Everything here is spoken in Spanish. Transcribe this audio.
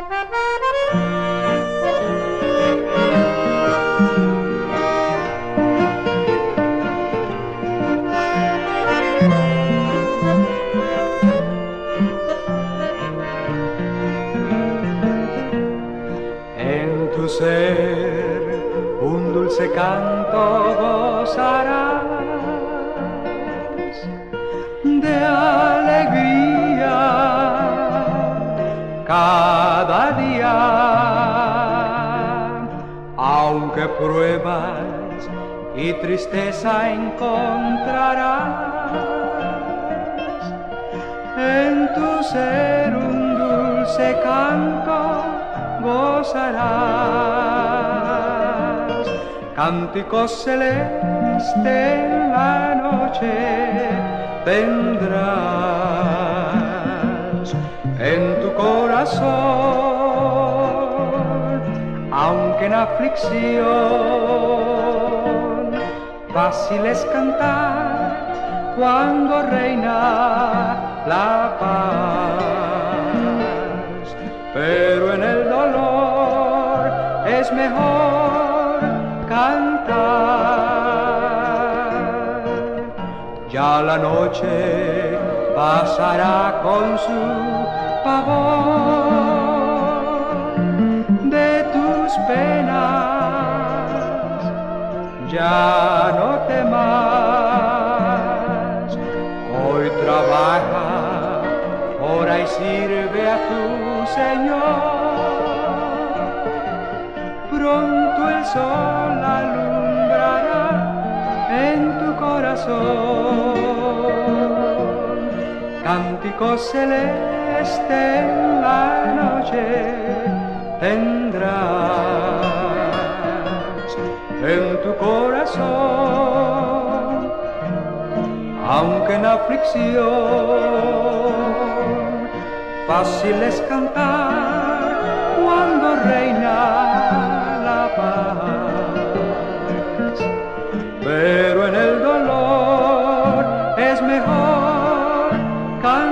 En tu ser un dulce canto gozarás de alegría cada día, aunque pruebas y tristeza encontrarás. En tu ser un dulce canto gozarás, cántico celeste en la noche tendrás en tu corazón, aunque en aflicción. Fácil es cantar cuando reina la paz, pero en el dolor es mejor cantar. Ya la noche pasará con su pavor de tus penas, ya no temas. Hoy trabaja, ora y sirve a tu Señor. Pronto el sol alumbrará en tu corazón, cántico celeste en la noche tendrás en tu corazón, aunque en aflicción. Fácil es cantar cuando reina la paz, pero en el dolor es mejor cantar.